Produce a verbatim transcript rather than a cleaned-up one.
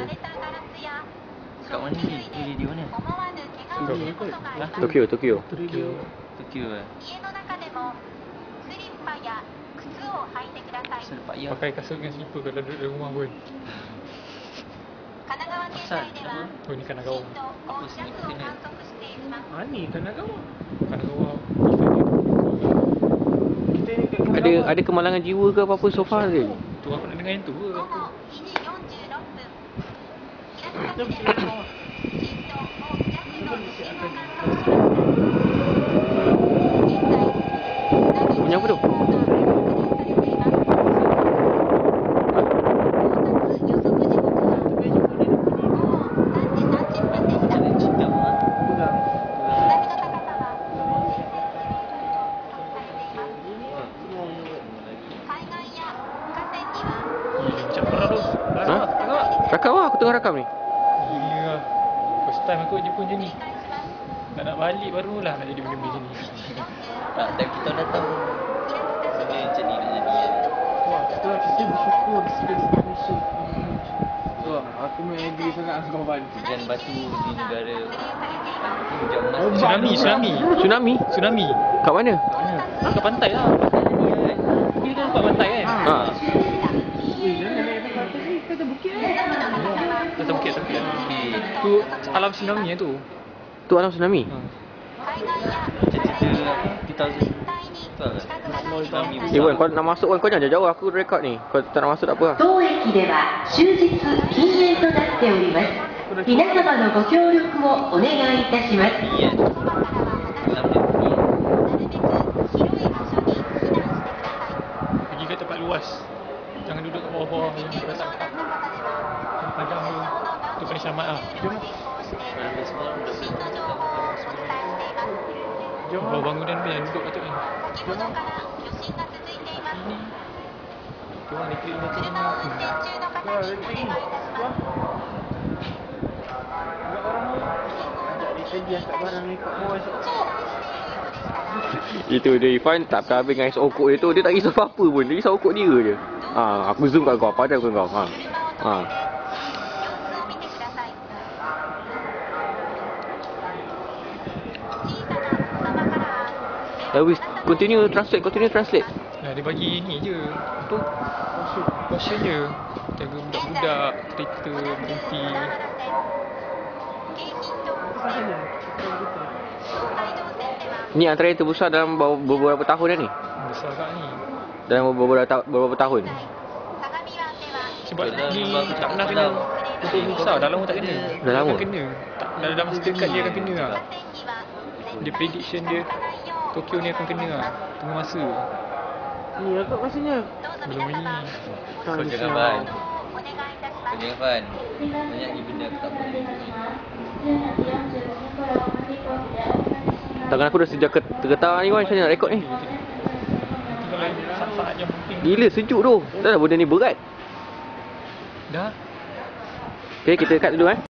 Kat mana ni? Ni di mana? Ha? Tokyo, Tokyo. Tokyo. Tokyo eh. Serpak ya. Pakai kasut dengan slipper kalau duduk di rumah pun. Asal apa? Oh ni Kanagawa. Apa slipper kena? Ha ni Kanagawa. Kanagawa. Kita ni kat Ada ada kemalangan jiwa ke apa-apa so far je? Tu aku nak dengar yang tu ke aku. Kita mesti nak bawah. Punya apa tu? Macam perah tu. Ha? Rakam lah, aku tengah rakam ni. Gila lah. First time aku jumpa macam ni. Tak nak balik barulah nak jadi benda macam ni. Tak, time kita datang benda macam ni nak jadi kan. Wah, setelah kita bersyukur kita di Malaysia. Wah, aku main agree sangat dengan kawan. Hujan batu di negara hujan emas. Oh, Tsunami, tsunami. Tsunami? Tsunami. Kat mana? Kat mana? Kat pantai lah. Kita kan kat pantai kan? Ha. Eh, jangan naik pantai ni, kata bukit kan? Atas bukit, atas bukit. Okey. Tu alam tsunami lah tu. Tu alam tsunami. Ha. Cerita apa? two thousand twelve kan? Tsunami Eh Wan, besar. kau nak masuk Wan, kau jangan jauh, aku record ni. Kau tak nak masuk tak apa lah. 当駅では終日禁煙となっております。皆様のご協力をお願いいたします。 Ni kan? Dalam dia ni. Pergi ke tempat luas. Jangan duduk kat bawah-bawah yang datang. Yang padang tu. Tu paling selamat lah. Dalam semua orang dah boleh datang semua. Bawah bangunan tu yang duduk kat tu ni. Tu orang elektrik macam ni. Wah, elektrik ni. Wah. Agak orang ni. Ajak dia tadi angkat barang ni kat bawah esok. Itu dia Irfan tak habis dengan esok okok dia tu. Dia tak risau apa-apa pun. Dia risau okok dia je. Ha, aku zoom kat kau. Padam ke kau. Ha. Ha. Dah wis, continue translate, continue translate. Nah, dia bagi ni je. Tu caution je. Jaga budak-budak, kereta berhenti. Ni antara yang terbesar dalam beberapa tahun dah ni. Besar kat ni. Dalam beberapa, ta- beberapa tahun. Sebab Dah ni lama aku tak tak pernah pernah kena. Betul besar, dah lama tak kena. Dah lama? Dia kena. Tak, dalam masa dekat dia akan kena lah. Dia prediction dia Tokyo ni akan kena lah. Tengah masa. Ni agak masanya. Belum lagi. Kau jangan Fan. Kau jangan Fan. Banyak ni benda aku tak boleh. Tangan aku dah sejak ke- tergetar ni Wan. Macam mana nak rekod ni? Tinggal saat-saat yang penting. Gila sejuk tu. Dah lah benda ni berat. Dah. Okay, kita cut dulu eh.